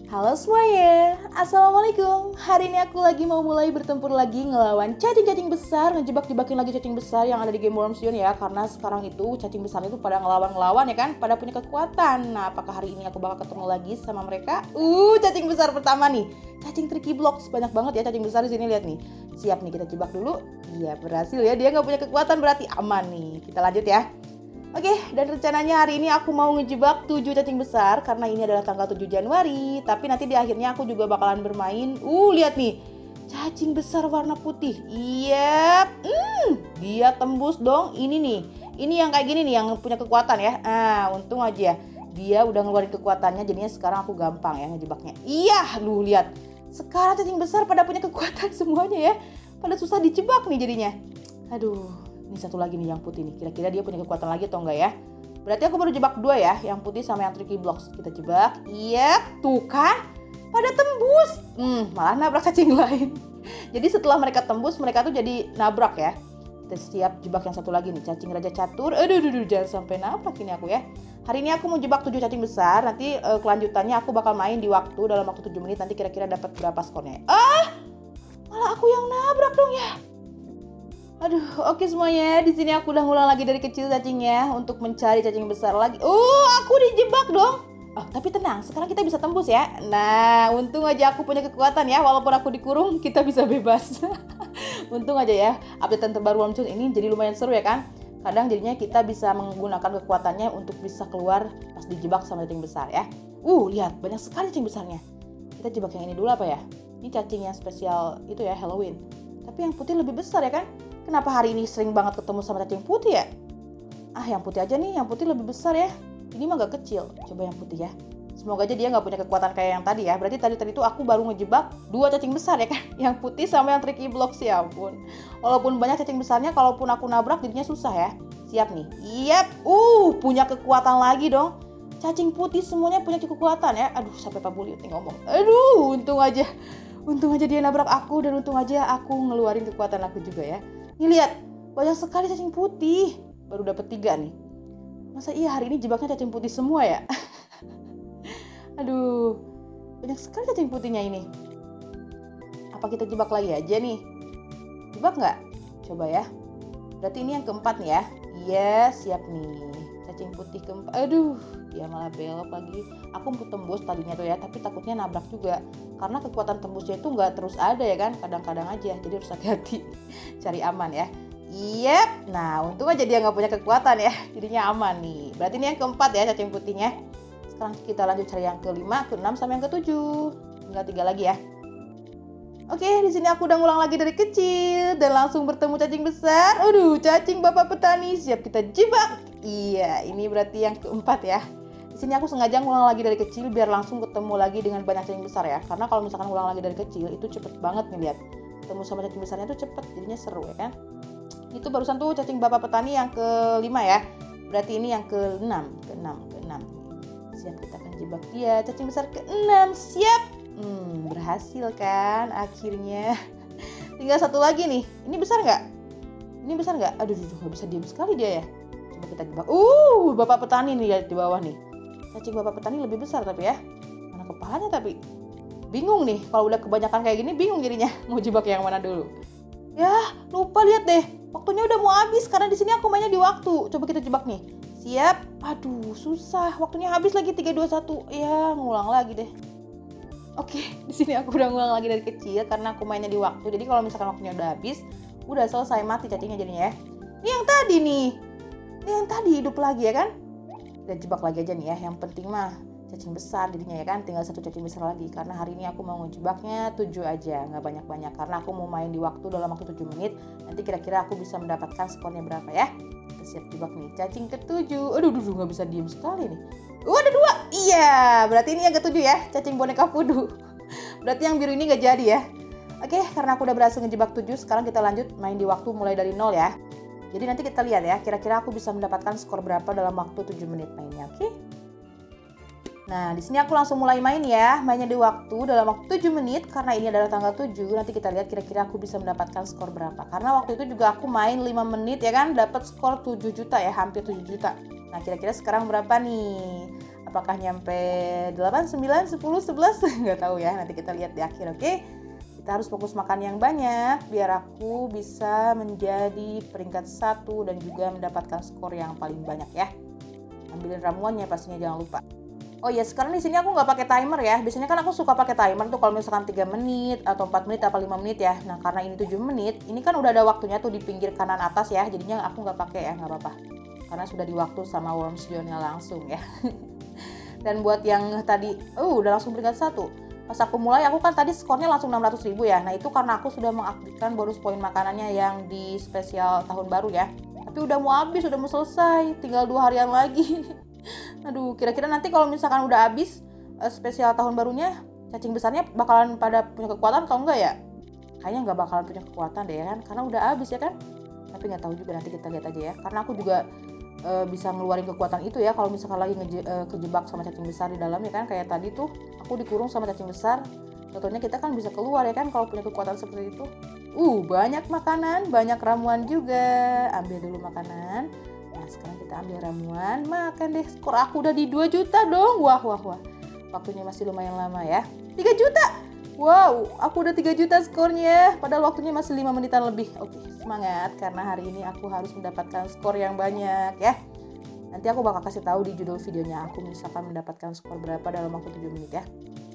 Halo semuanya, Assalamualaikum. Hari ini aku lagi mau mulai bertempur lagi ngelawan cacing-cacing besar, ngejebak-jebakin lagi cacing besar yang ada di Game Worms Zone ya. Karena sekarang itu cacing besar itu pada ngelawan-ngelawan ya kan, pada punya kekuatan. Nah, apakah hari ini aku bakal ketemu lagi sama mereka? Cacing besar pertama nih, cacing tricky blocks. Banyak banget ya cacing besar di sini, lihat nih. Siap nih, kita jebak dulu. Iya, berhasil ya, dia nggak punya kekuatan berarti aman nih. Kita lanjut ya. Oke, dan rencananya hari ini aku mau ngejebak 7 cacing besar karena ini adalah tanggal 7 Januari. Tapi nanti di akhirnya aku juga bakalan bermain. Lihat nih, cacing besar warna putih. Iya, dia tembus dong. Ini nih, ini yang kayak gini nih yang punya kekuatan ya. Untung aja dia udah ngeluarin kekuatannya, jadinya sekarang aku gampang ya ngejebaknya. Iya, lu lihat. Sekarang cacing besar pada punya kekuatan semuanya ya. Pada susah dijebak nih jadinya. Aduh. Ini satu lagi nih yang putih nih. Kira-kira dia punya kekuatan lagi atau enggak ya? Berarti aku baru jebak 2 ya. Yang putih sama yang tricky blocks. Kita jebak. Iya, tuh kan? Pada tembus. Malah nabrak cacing lain. Jadi setelah mereka tembus, mereka tuh jadi nabrak ya. Kita siap jebak yang satu lagi nih. Cacing raja catur. Aduh, jangan sampai nabrak ini aku ya. Hari ini aku mau jebak 7 cacing besar. Nanti kelanjutannya aku bakal main di waktu dalam waktu 7 menit. Nanti kira-kira dapat berapa skornya. Malah aku yang nabrak dong ya. Aduh, oke semuanya. Di sini aku udah ngulang lagi dari kecil cacingnya untuk mencari cacing besar lagi. Aku dijebak dong. Tapi tenang, sekarang kita bisa tembus ya. Nah, untung aja aku punya kekuatan ya. Walaupun aku dikurung, kita bisa bebas. Untung aja ya. Update terbaru Worms Zone ini jadi lumayan seru ya kan. Kadang jadinya kita bisa menggunakan kekuatannya untuk bisa keluar pas dijebak sama cacing besar ya. Lihat, banyak sekali cacing besarnya. Kita jebak yang ini dulu apa ya? Ini cacing yang spesial itu ya, Halloween. Tapi yang putih lebih besar ya kan? Kenapa hari ini sering banget ketemu sama cacing putih ya? Yang putih aja nih, yang putih lebih besar ya. Ini mah gak kecil, coba yang putih ya. Semoga aja dia gak punya kekuatan kayak yang tadi ya. Berarti tadi itu aku baru ngejebak 2 cacing besar ya kan. Yang putih sama yang tricky blocks, ya ampun. Walaupun banyak cacing besarnya, kalaupun aku nabrak jadinya susah ya. Siap nih, punya kekuatan lagi dong. Cacing putih semuanya punya kekuatan ya. Aduh, sampai Pak Buliut nih ngomong. Aduh, untung aja dia nabrak aku dan untung aja aku ngeluarin kekuatan aku juga ya. Nih lihat, banyak sekali cacing putih. Baru dapat 3 nih. Masa iya hari ini jebaknya cacing putih semua ya? Aduh, banyak sekali cacing putihnya ini. Apa kita jebak lagi aja nih? Jebak nggak? Coba ya. Berarti ini yang keempat nih ya. Iya, siap nih. Cacing putih keempat. Aduh, dia malah belok lagi. Aku mau tembus tadinya tuh ya, tapi takutnya nabrak juga. Karena kekuatan tembusnya itu nggak terus ada ya kan, kadang-kadang aja. Jadi harus hati-hati, cari aman ya. Nah untung aja dia nggak punya kekuatan ya, jadinya aman nih. Berarti ini yang keempat ya cacing putihnya. Sekarang kita lanjut cari yang kelima, keenam, sama yang ketujuh. Tinggal 3 lagi ya. Oke, di sini aku udah ngulang lagi dari kecil dan langsung bertemu cacing besar. Cacing bapak petani, siap kita jebak. Iya, ini berarti yang keempat ya. Di sini aku sengaja ngulang lagi dari kecil biar langsung ketemu lagi dengan banyak cacing besar ya. Karena kalau misalkan ngulang lagi dari kecil itu cepet banget nih lihat. Ketemu sama cacing besarnya tuh cepet, jadinya seru ya kan. Itu barusan tuh cacing bapak petani yang kelima ya. Berarti ini yang keenam. Siap, kita akan jebak dia. Cacing besar ke-6, siap. Berhasil kan akhirnya. Tinggal 1 lagi nih. Ini besar nggak? Aduh, nggak bisa diam sekali dia ya. Coba kita jebak. Bapak petani nih lihat di bawah nih. Cacing bapak petani lebih besar tapi ya. Mana kepalanya tapi? Bingung nih. Kalau udah kebanyakan kayak gini bingung jadinya. Mau jebak yang mana dulu? Ya, lupa lihat deh. Waktunya udah mau habis karena di sini aku mainnya di waktu. Coba kita jebak nih. Siap. Aduh, susah. Waktunya habis lagi 3 2 1. Ya, ngulang lagi deh. Oke, di sini aku udah ngulang lagi dari kecil karena aku mainnya di waktu. Jadi kalau misalkan waktunya udah habis, udah selesai mati cacingnya jadinya ya. Ini yang tadi nih. Ini yang tadi hidup lagi ya kan? Kita jebak lagi aja nih ya. Yang penting mah cacing besar jadinya ya kan. Tinggal 1 cacing besar lagi. Karena hari ini aku mau ngejebaknya 7 aja. Nggak banyak-banyak. Karena aku mau main di waktu dalam waktu 7 menit. Nanti kira-kira aku bisa mendapatkan skornya berapa ya. Kita siap jebak nih. Cacing ke-7. Aduh, nggak bisa diem sekali nih. Ada 2. Iya, berarti ini yang ke-7 ya. Cacing boneka voodoo. Berarti yang biru ini nggak jadi ya. Oke, karena aku udah berhasil ngejebak 7. Sekarang kita lanjut main di waktu mulai dari 0 ya. Jadi nanti kita lihat ya, kira-kira aku bisa mendapatkan skor berapa dalam waktu 7 menit mainnya, oke? Nah, di sini aku langsung mulai main ya. Mainnya di waktu dalam waktu 7 menit karena ini adalah tanggal 7. Nanti kita lihat kira-kira aku bisa mendapatkan skor berapa. Karena waktu itu juga aku main 5 menit ya kan, dapat skor 7 juta ya, hampir 7 juta. Nah, kira-kira sekarang berapa nih? Apakah nyampe 8, 9, 10, 11? Nggak tahu ya, nanti kita lihat di akhir, oke? Kita harus fokus makan yang banyak biar aku bisa menjadi peringkat 1 dan juga mendapatkan skor yang paling banyak ya. Ambilin ramuannya pastinya, jangan lupa. Oh iya, sekarang di sini aku nggak pakai timer ya. Biasanya kan aku suka pakai timer tuh kalau misalkan 3 menit atau 4 menit atau 5 menit ya. Nah, karena ini 7 menit, ini kan udah ada waktunya tuh di pinggir kanan atas ya. Jadinya aku nggak pakai ya, nggak apa-apa. Karena sudah di waktu sama Wormsion-nya langsung ya. Dan buat yang tadi, udah langsung peringkat 1. Pas aku mulai, aku kan tadi skornya langsung 600.000 ya. Nah, itu karena aku sudah mengaktifkan bonus poin makanannya yang di spesial tahun baru ya. Tapi udah mau habis, udah mau selesai. Tinggal 2 harian lagi. Aduh, kira-kira nanti kalau misalkan udah habis spesial tahun barunya, cacing besarnya bakalan pada punya kekuatan atau enggak ya? Kayaknya nggak bakalan punya kekuatan deh ya kan. Karena udah habis ya kan. Tapi nggak tahu juga, nanti kita lihat aja ya. Karena aku juga bisa ngeluarin kekuatan itu ya kalau misalkan lagi kejebak sama cacing besar di dalam ya kan. Kayak tadi tuh aku dikurung sama cacing besar, contohnya kita kan bisa keluar ya kan kalau punya kekuatan seperti itu. Banyak makanan, banyak ramuan juga. Ambil dulu makanan. Nah, sekarang kita ambil ramuan, makan deh. Skor aku udah di 2 juta dong. Wah. Waktunya masih lumayan lama ya. 3 juta. Wow, aku udah 3 juta skornya. Padahal waktunya masih 5 menitan lebih. Oke, semangat karena hari ini aku harus mendapatkan skor yang banyak ya. Nanti aku bakal kasih tahu di judul videonya aku misalkan mendapatkan skor berapa dalam waktu 7 menit ya.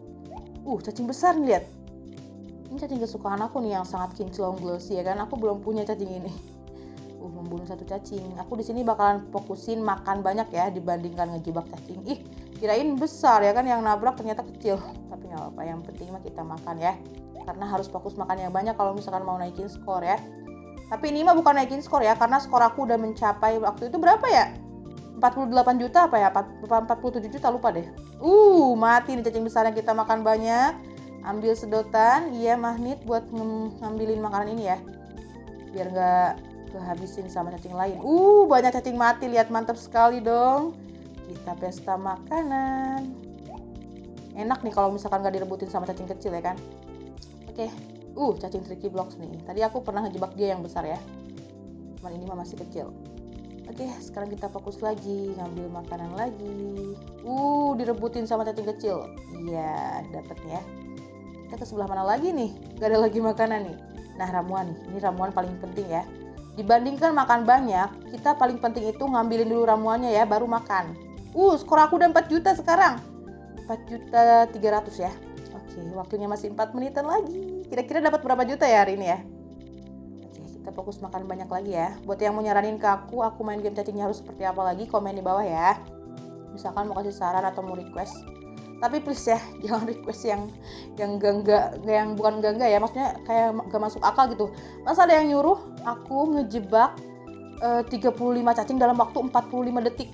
Cacing besar nih, lihat. Ini cacing kesukaan aku nih yang sangat kinclong glossy ya kan. Aku belum punya cacing ini. Membunuh 1 cacing. Aku di sini bakalan fokusin makan banyak ya dibandingkan ngejebak cacing. Kirain besar ya kan, yang nabrak ternyata kecil. Tapi nggak apa-apa, yang penting mah kita makan ya. Karena harus fokus makan yang banyak kalau misalkan mau naikin skor ya. Tapi ini mah bukan naikin skor ya, karena skor aku udah mencapai waktu itu berapa ya? 48 juta apa ya? 47 juta lupa deh. Mati nih cacing besar yang kita makan banyak. Ambil sedotan, iya magnet buat ngambilin makanan ini ya. Biar nggak kehabisin sama cacing lain. Banyak cacing mati, lihat, mantap sekali dong. Kita pesta makanan. Enak nih kalau misalkan gak direbutin sama cacing kecil ya kan. Oke. Cacing tricky blocks nih. Tadi aku pernah ngejebak dia yang besar ya. Cuman ini mah masih kecil. Oke, sekarang kita fokus lagi, ngambil makanan lagi. Direbutin sama cacing kecil. Iya, dapet ya. Kita ke sebelah mana lagi nih? Gak ada lagi makanan nih. Nah, ramuan nih. Ini ramuan paling penting ya. Dibandingkan makan banyak, kita paling penting itu ngambilin dulu ramuannya ya, baru makan. Skor aku udah 4 juta sekarang. 4.300.000 ya. Oke, waktunya masih 4 menitan lagi. Kira-kira dapat berapa juta ya hari ini ya? Oke, kita fokus makan banyak lagi ya. Buat yang mau nyaranin ke aku main game cacingnya harus seperti apa lagi, komen di bawah ya. Misalkan mau kasih saran atau mau request. Tapi please ya, jangan request yang enggak, yang bukan enggak ya, maksudnya kayak gak masuk akal gitu. Masa ada yang nyuruh aku ngejebak 35 cacing dalam waktu 45 detik.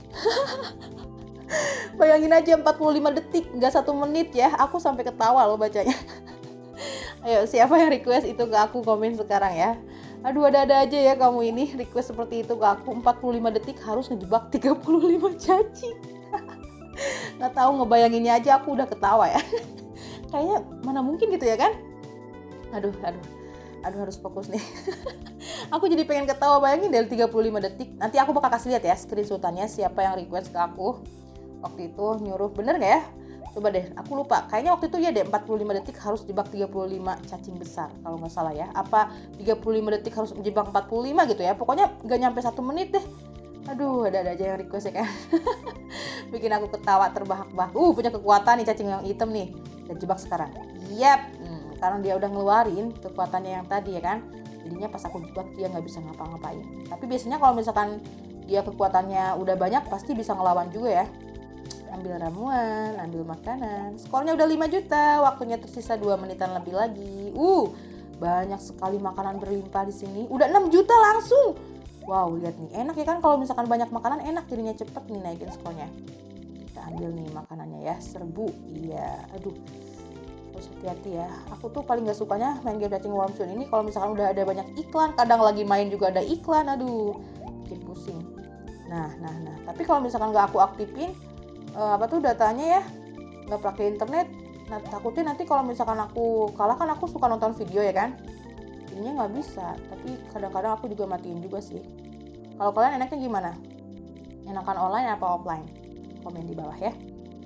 Bayangin aja 45 detik, nggak 1 menit ya. Aku sampai ketawa loh bacanya. Ayo, siapa yang request itu ke aku, komen sekarang ya. Aduh, ada-ada aja ya kamu ini request seperti itu ke aku. 45 detik harus ngejebak 35 cacing. Nggak tahu, ngebayanginnya aja aku udah ketawa ya. Kayaknya mana mungkin gitu ya kan. Aduh, harus fokus nih. Aku jadi pengen ketawa, bayangin dari 35 detik. Nanti aku bakal kasih lihat ya screenshotannya siapa yang request ke aku. Waktu itu nyuruh, bener gak ya? Coba deh, aku lupa. Kayaknya waktu itu ya deh 45 detik harus jebak 35 cacing besar kalau nggak salah ya. Apa 35 detik harus jebak 45 gitu ya. Pokoknya nggak nyampe 1 menit deh. Aduh, ada aja yang request ya kan. Bikin aku ketawa terbahak-bahak. Punya kekuatan nih cacing yang hitam nih. Dan jebak sekarang. Karena dia udah ngeluarin kekuatannya yang tadi ya kan. Jadinya pas aku jebak dia nggak bisa ngapa-ngapain. Tapi biasanya kalau misalkan dia kekuatannya udah banyak pasti bisa ngelawan juga ya. Ambil ramuan, ambil makanan. Skornya udah 5 juta, waktunya tersisa 2 menitan lebih lagi. Banyak sekali makanan berlimpah di sini. Udah 6 juta langsung. Wow, lihat nih. Enak ya kan kalau misalkan banyak makanan, enak jadinya cepet nih naikin skornya. Kita ambil nih makanannya ya, serbu. Iya, aduh. Harus hati-hati ya. Aku tuh paling gak sukanya main game cacing Wormsion ini kalau misalkan udah ada banyak iklan. Kadang lagi main juga ada iklan, aduh. Bikin pusing. Nah. Tapi kalau misalkan gak aku aktifin, datanya ya nggak pakai internet. Nah, takutnya nanti kalau misalkan aku kalah, kan aku suka nonton video ya kan, ininya nggak bisa. Tapi kadang-kadang aku juga matiin juga sih. Kalau kalian enaknya gimana? Enakan online apa offline? Komen di bawah ya.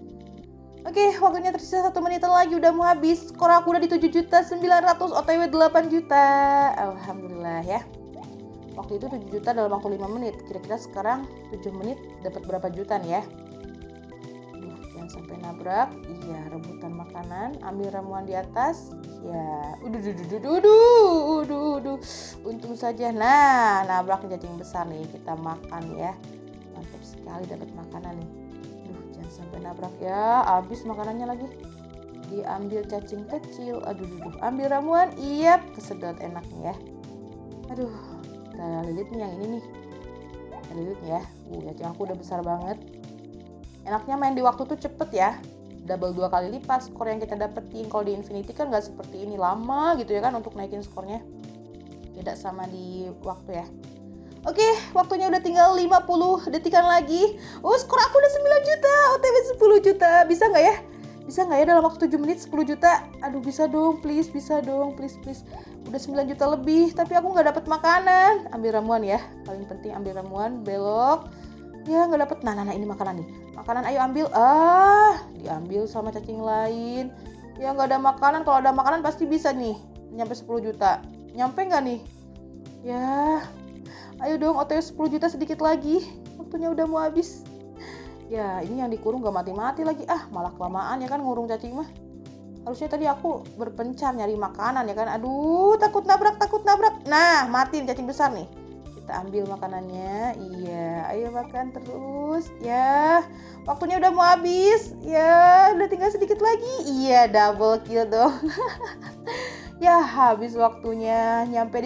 Oke, waktunya tersisa 1 menit lagi, udah mau habis. Skor aku udah di 7.900.000, OTW 8 juta. Alhamdulillah ya. Waktu itu 7 juta dalam waktu 5 menit. Kira-kira sekarang 7 menit dapat berapa juta nih ya? Jangan sampai nabrak. Iya, rebutan makanan. Ambil ramuan di atas. Ya, untung saja. Nah, nabrak cacing besar nih. Kita makan ya. Mantap sekali dapat makanan nih. Jangan sampai nabrak ya. Habis makanannya lagi. Diambil cacing kecil. Ambil ramuan. Iya, kesedot enaknya ya. Kita lilit nih yang ini nih. Kita lilit ya. Cacing aku udah besar banget. Enaknya main di waktu tuh cepet ya. Double 2 kali lipat skor yang kita dapetin. Kalau di Infinity kan nggak seperti ini, lama gitu ya kan untuk naikin skornya. Beda sama di waktu ya. Oke, waktunya udah tinggal 50 detikan lagi. Skor aku udah 9 juta, OTW 10 juta. Bisa nggak ya? Bisa nggak ya dalam waktu 7 menit 10 juta? Bisa dong, please, bisa dong, please. Udah 9 juta lebih, tapi aku nggak dapet makanan. Ambil ramuan ya, paling penting ambil ramuan, belok. Ya nggak dapet. Nah ini makanan nih. Makanan ayo ambil. Diambil sama cacing lain. Ya nggak ada makanan. Kalau ada makanan pasti bisa nih nyampe 10 juta. Nyampe nggak nih? Ya, ayo dong OTW 10 juta sedikit lagi. Waktunya udah mau habis. Ya ini yang dikurung gak mati-mati lagi. Malah kelamaan ya kan ngurung cacing mah. Harusnya tadi aku berpencar nyari makanan ya kan. Takut nabrak. Nah, mati cacing besar nih. Kita ambil makanannya. Iya, ayo makan terus. Ya, waktunya udah mau habis. Ya, udah tinggal sedikit lagi. Iya, double kill dong. Ya, habis waktunya. Nyampe di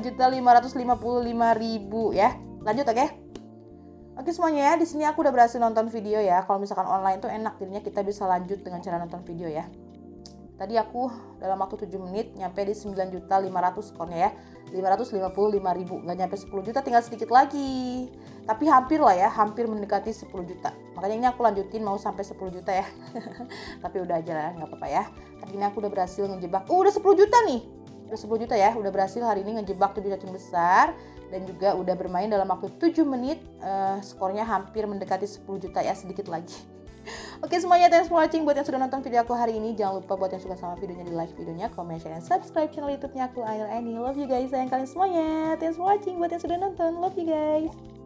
9.555.000 ya. Lanjut oke. Oke semuanya ya, di sini aku udah berhasil nonton video ya. Kalau misalkan online tuh enak, jadinya kita bisa lanjut dengan cara nonton video ya. Tadi aku dalam waktu 7 menit nyampe di 9.500.000 skornya ya. 555.000, nggak nyampe 10 juta, tinggal sedikit lagi. Tapi hampir lah ya, hampir mendekati 10 juta. Makanya ini aku lanjutin mau sampai 10 juta ya. Tapi udah aja lah, nggak apa-apa ya. Hari ini aku udah berhasil ngejebak. Udah 10 juta nih. Udah 10 juta ya, udah berhasil hari ini ngejebak 7 cacing besar. Dan juga udah bermain dalam waktu 7 menit. Skornya hampir mendekati 10 juta ya, sedikit lagi. Oke semuanya, thanks for watching. Buat yang sudah nonton video aku hari ini, jangan lupa buat yang suka sama videonya di like videonya, comment, share, dan subscribe channel YouTube-nya aku, Ail Annie. Love you guys, sayang kalian semuanya. Thanks for watching. Buat yang sudah nonton, love you guys.